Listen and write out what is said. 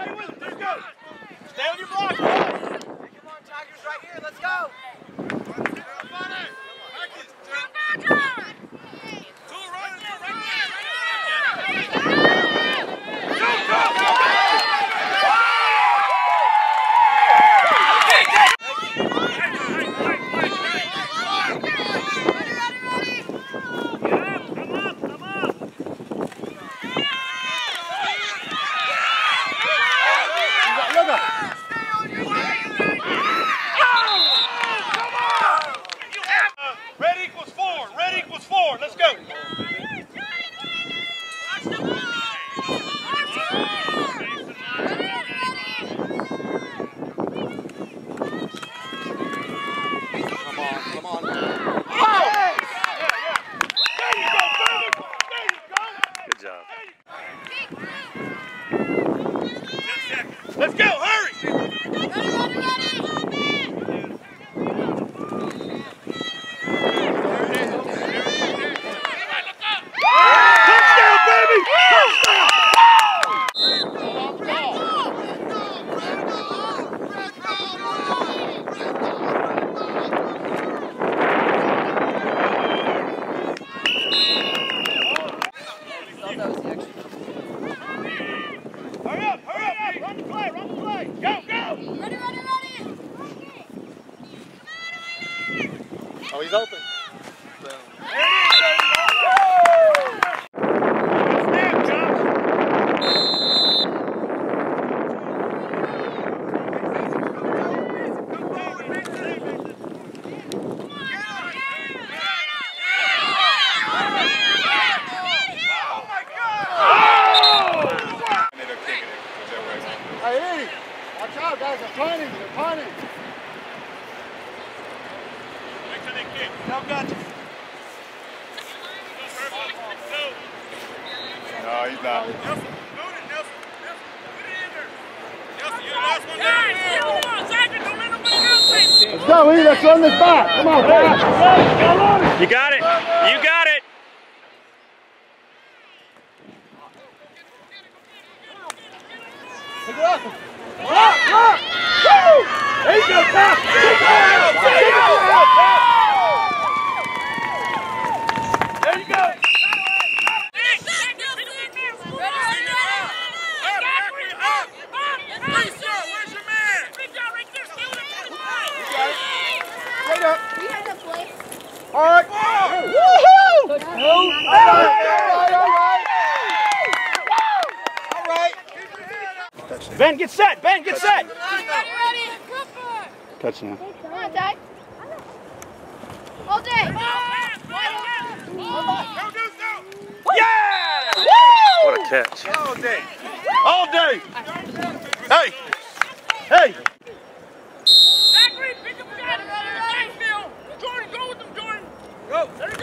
Stay with it. Let's go. Stay on your block. Come on, Tigers, right here. Let's go. Let's go. Come on. Good job. Let's go, hurry! Touchdown, baby! Touchdown! Hurry up! Run the play! Go! Ready! Oh, he's open. Hey, watch out, guys. They're punting. Make sure they kick. No, gotcha. No, he's not. Nelson, load it, Nelson. Get it in there. Nelson, you're the last one down. Let's go, E. Let's run this back. Come on, You got it. You got it. Pick it up. Lock. Woo! There you go, Pat. There you go. Where's your man? Straight up. We had to play. All right. Woohoo! All right. Ben, get set. Ready. Touchdown. Come on, Ty. All day. Yeah! What a catch. All day. Hey. Zachary, pick up the backfield. Jordan, go with them, Jordan. Go.